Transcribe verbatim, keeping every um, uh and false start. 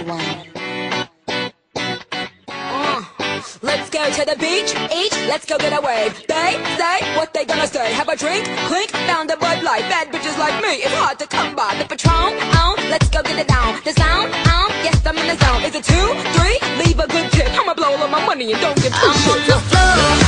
one. Let's go to the beach, each, let's go get a wave. They say what they gonna say. Have a drink, clink, found a Bud Light. Bad bitches like me, it's hard to come by. The Patron, on, let's go get it down. The sound, on, yes I'm in the zone. Is it two, three? Leave a good tip. I'ma blow all of my money and don't give two shits.